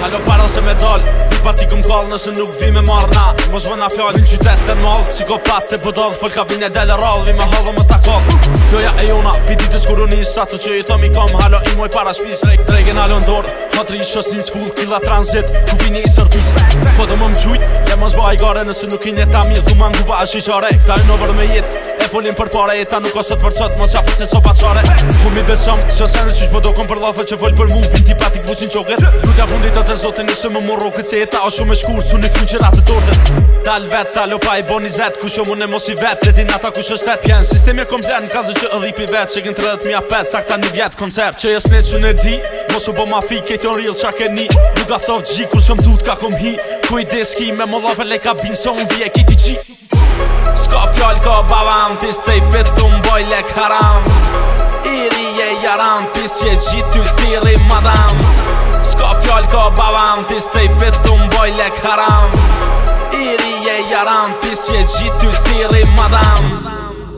Halo para se me dal pa ti këm kall nëse nuk vi me marrna. Mos vëna fjall në qytet të mall, psikopat të pëdall, fol kabine del rall, vi me hallo më takall. Joja e jona, pi ditës kur unis, ato që i thom i kom, halo i moj para shpis, tregen halo ndor, hatri i shosnis full, killa transit, ku vini i sërpis. Po të më mqujt, le mos ba i gare, nëse nuk i njeta mirë, thu ma nguba a shiqare, ta i nëvër me jet, e folin për pare, jeta nuk osët për qët, mos jafit se sopa qare. Ku mi besom, së sene qysh po do kom për lafe që fol për mu, vin ti pati kbusin qoket, lutja fundit do të zotin, nëse më morro këtë se jeta o shumë e shkurt, su një fun që ratë të tortet. Dal vet, talo pa i boni zet, ku shumë unë e mos i vet, le din ata ku shështet. Pjen, sistemi e komplet në kalzë që ëdhipi vet, që gën 30.000 pet, sakta një vjet koncert. Që jes net që në di, mos u bo ma fi, kejtë on real qa ke ni. Nuk aftov gji, kur shumë dut ka kom hi, ku i deski me më dhove le kabin, so unë vje kejti qi. Ska fjall ka bavam, tis te i fitu mboj lek haram. Iri e jaran, tis je gjitu tiri madam. Ska fjall ka bavam, tis te i fitu mboj lek haram. Iri e jaran, tis je gjitu tiri madam.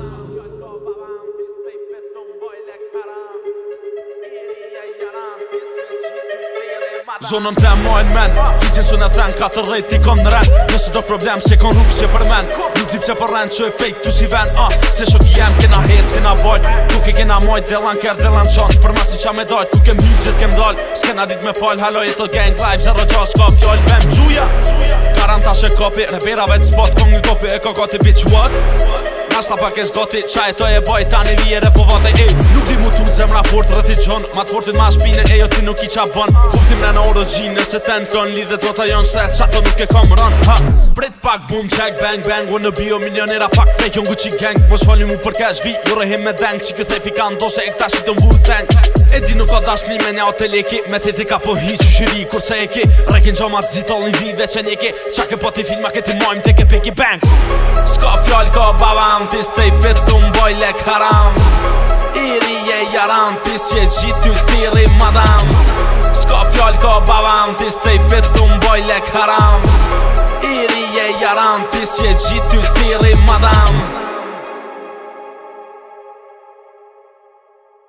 Zonën të mojnë men, fiqin së në thën, 4 ti kon në ren. Nëse do problem se kon rrugë që për men, nuk dip që për ren që e fejt tu si ven. Se shoki jem kena hec, kena bojt, tuk i kena mojt, delan ker, delan qon. Për masi qa me dojt, ku kem higjit kem dal, s'kena dit me fal, halo e të gang live, 06 ka fjall, bem gjuja. Karanta shë kopi, repera vet spot, kong i kopi e kokoti bitch what? Nashta pak e zgoti, qaj to e boj, tani vjere po vate, ej. Nuk di mu tut zemra fort, rëthi qon, ma të fortit ma shpine, e jo ti nuk i qa bon. Kuptim në origin, nëse ten kon, lidhe zota jon shtet, qato nuk e kom rën, ha. Brit pak, boom, check, bang, bang, wanna be o milionera, pak, fake, jon Gucci gang. Mos fali mu për cash, vi, jure him me deng, që këthej fikan, do se e këta shit të mbur tank. E di nuk ka dashni me nja o të leki, me titi ka po hi që shiri, kur se e ki. Rekin gjomat zitol një vive që njeki, qa ke po ti filma ke ti mojmë, te ke peki bang. Ska fjall ka bavam, tis te i fitu mboj lek haram. Iri e jaran, tis je gjitu tiri madam. Ska fjall ka bavam, tis te i fitu mboj lek haram. Iri e jaran, tis je gjitu tiri madam.